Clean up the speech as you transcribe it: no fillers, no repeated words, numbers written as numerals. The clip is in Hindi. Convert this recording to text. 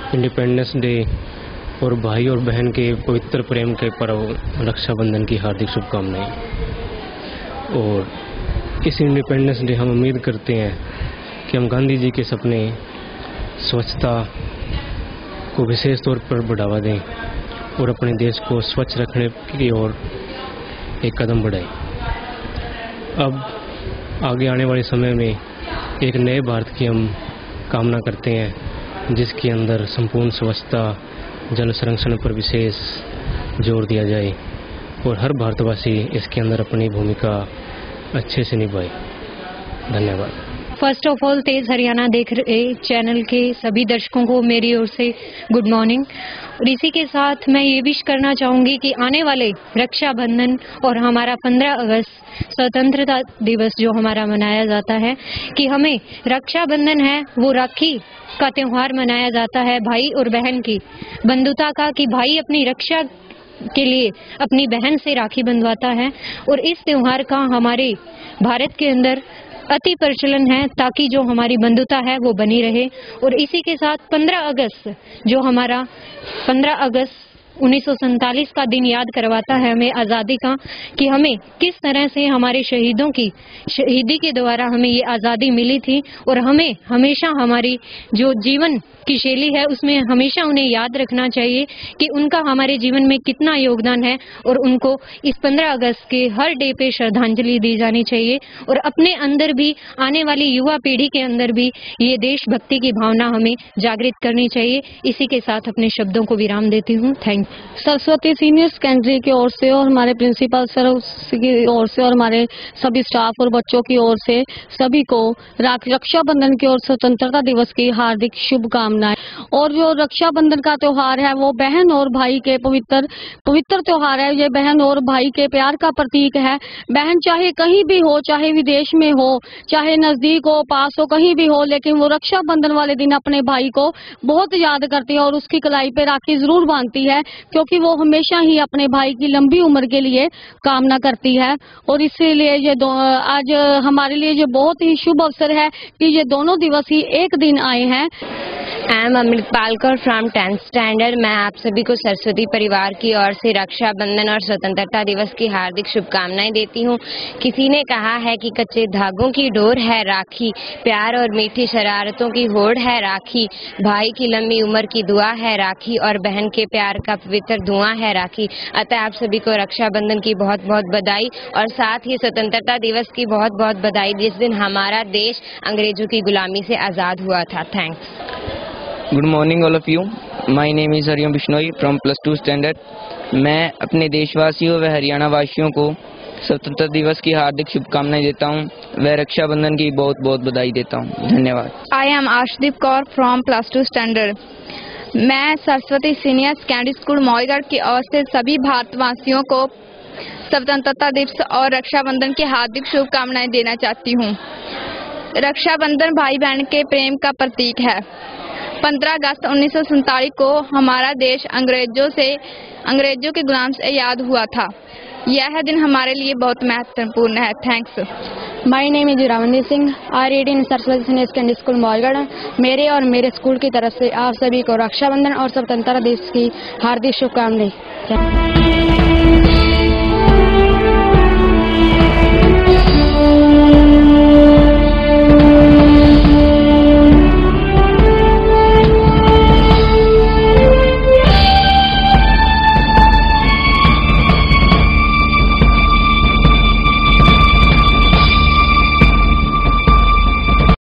इंडिपेंडेंस डे और भाई और बहन के पवित्र प्रेम के पर्व रक्षाबंधन की हार्दिक शुभकामनाएं। और इस इंडिपेंडेंस डे हम उम्मीद करते हैं कि हम गांधी जी के सपने स्वच्छता को विशेष तौर पर बढ़ावा दें और अपने देश को स्वच्छ रखने की ओर एक कदम बढ़ाएं। अब आगे आने वाले समय में एक नए भारत की हम कामना करते हैं, जिसके अंदर संपूर्ण स्वच्छता, जल संरक्षण पर विशेष जोर दिया जाए और हर भारतवासी इसके अंदर अपनी भूमिका अच्छे से निभाए। धन्यवाद। First of all Tej Haryana देख रहे चैनल के सभी दर्शकों को मेरी ओर से गुड मॉर्निंग। और इसी के साथ मैं ये विश करना चाहूँगी कि आने वाले रक्षाबंधन और हमारा 15 अगस्त स्वतंत्रता दिवस जो हमारा मनाया जाता है, कि हमें रक्षाबंधन है वो राखी का त्यौहार मनाया जाता है, भाई और बहन की बंधुता का, कि भाई अपनी रक्षा के लिए अपनी बहन से राखी बंधवाता है। और इस त्यौहार का हमारे भारत के अंदर अति प्रचलन है, ताकि जो हमारी बंधुता है वो बनी रहे। और इसी के साथ 15 अगस्त जो हमारा 15 अगस्त 1947 का दिन याद करवाता है हमें आज़ादी का, कि हमें किस तरह से हमारे शहीदों की शहीदी के द्वारा हमें ये आज़ादी मिली थी। और हमें हमेशा हमारी जो जीवन की शैली है उसमें हमेशा उन्हें याद रखना चाहिए कि उनका हमारे जीवन में कितना योगदान है, और उनको इस 15 अगस्त के हर डे पे श्रद्धांजलि दी जानी चाहिए। और अपने अंदर भी, आने वाली युवा पीढ़ी के अंदर भी ये देशभक्ति की भावना हमें जागृत करनी चाहिए। इसी के साथ अपने शब्दों को विराम देती हूँ। Thank you. Saraswati senior secondary की ओर से और हमारे प्रिंसिपल सर की ओर से और हमारे सभी स्टाफ और बच्चों की ओर से सभी को रक्षाबंधन की और स्वतंत्रता दिवस की हार्दिक शुभकामनाएं। और जो रक्षाबंधन का त्योहार है वो बहन और भाई के पवित्र त्योहार है। ये बहन और भाई के प्यार का प्रतीक है। बहन चाहे कहीं भी हो, चाहे विदेश में हो, चाहे नजदीक हो, पास हो, कहीं भी हो, लेकिन वो रक्षाबंधन वाले दिन अपने भाई को बहुत याद करती है और उसकी कलाई पे राखी जरूर बांधती है, क्योंकि वो हमेशा ही अपने भाई की लंबी उम्र के लिए कामना करती है। और इसीलिए ये आज हमारे लिए ये बहुत ही शुभ अवसर है कि ये दोनों दिवस ही एक दिन आए हैं। I am Amrit Palkar from 10th standard. मैं आप सभी को सरस्वती परिवार की ओर से रक्षाबंधन और स्वतंत्रता दिवस की हार्दिक शुभकामनाएं देती हूं। किसी ने कहा है कि कच्चे धागों की डोर है राखी, प्यार और मीठी शरारतों की होड़ है राखी, भाई की लंबी उम्र की दुआ है राखी, और बहन के प्यार का पवित्र धुआं है राखी। अतः आप सभी को रक्षाबंधन की बहुत बहुत बधाई, और साथ ही स्वतंत्रता दिवस की बहुत बहुत बधाई, जिस दिन हमारा देश अंग्रेजों की गुलामी से आज़ाद हुआ था। Thanks. Good morning all of you. My name is Hariom Bishnoi from +2 standard. मैं अपने देशवासियों व हरियाणा वासियों को स्वतंत्रता दिवस की हार्दिक शुभकामनाएं देता हूं, व रक्षाबंधन की बहुत बहुत बधाई देता हूं। धन्यवाद। I am Ashdeep Kaur from +2 standard. मैं Saraswati senior secondary school Mauigarh की ओर से सभी भारतवासियों को स्वतंत्रता दिवस और रक्षाबंधन की हार्दिक शुभकामनाएं देना चाहती हूं। रक्षाबंधन भाई बहन के प्रेम का प्रतीक है। 15 अगस्त 1947 को हमारा देश अंग्रेजों के गुलाम से आज़ाद हुआ था। यह दिन हमारे लिए बहुत महत्वपूर्ण है। Thanks. My name is Ramandeep Singh. I read in Saraswati senior secondary school Mauigarh. मेरे और मेरे स्कूल की तरफ से आप सभी को रक्षाबंधन और स्वतंत्रता दिवस की हार्दिक शुभकामनाएं।